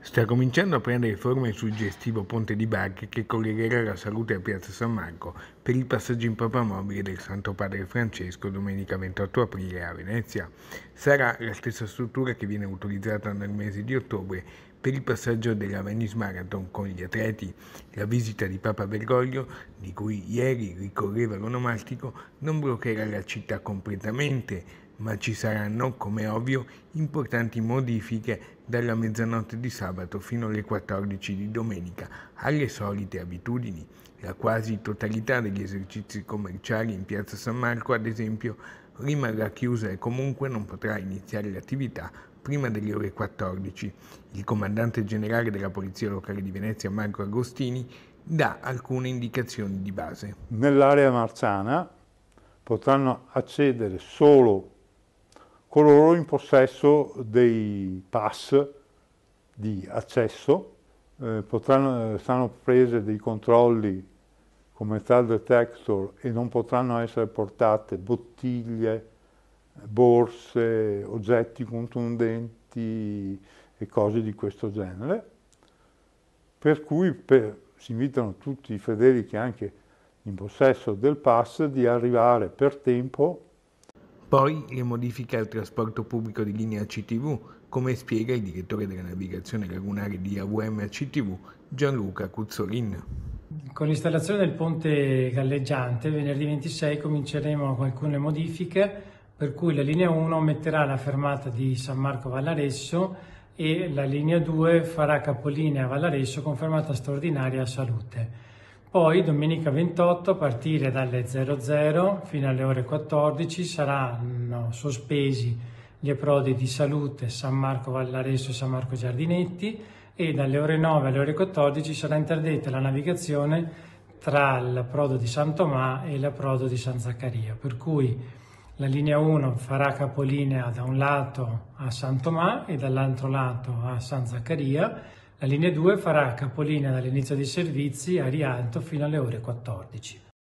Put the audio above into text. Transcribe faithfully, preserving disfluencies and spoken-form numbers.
Sta cominciando a prendere forma il suggestivo ponte di barche che collegherà la Salute a Piazza San Marco per il passaggio in papamobile del Santo Padre Francesco domenica ventotto aprile a Venezia. Sarà la stessa struttura che viene utilizzata nel mese di ottobre per il passaggio della Venice Marathon con gli atleti. La visita di Papa Bergoglio, di cui ieri ricorreva l'onomastico, non bloccherà la città completamente, ma ci saranno, come ovvio, importanti modifiche dalla mezzanotte di sabato fino alle quattordici di domenica, alle solite abitudini. La quasi totalità degli esercizi commerciali in Piazza San Marco, ad esempio, rimarrà chiusa e comunque non potrà iniziare l'attività prima delle ore quattordici. Il comandante generale della Polizia Locale di Venezia, Marco Agostini, dà alcune indicazioni di base. Nell'area marciana potranno accedere solo coloro in possesso dei pass di accesso, eh, potranno, stanno prese dei controlli con metal detector e non potranno essere portate bottiglie, borse, oggetti contundenti e cose di questo genere. Per cui per, si invitano tutti i fedeli che anche in possesso del pass di arrivare per tempo. Poi le modifiche al trasporto pubblico di linea C T V, come spiega il direttore della navigazione lagunare di A V M C T V, Gianluca Cuzzolin. Con l'installazione del ponte galleggiante, venerdì ventisei cominceremo con alcune modifiche, per cui la linea uno metterà la fermata di San Marco Vallaresso e la linea due farà capolinea a Vallaresso con fermata straordinaria a Salute. Poi domenica ventotto a partire dalle zero zero fino alle ore quattordici saranno sospesi gli approdi di Salute, San Marco Vallaresso e San Marco Giardinetti e dalle ore nove alle ore quattordici sarà interdetta la navigazione tra l'approdo di San Tomà e l'approdo di San Zaccaria, per cui la linea uno farà capolinea da un lato a San Tomà e dall'altro lato a San Zaccaria. La linea due farà capolinea dall'inizio dei servizi a Rialto fino alle ore quattordici.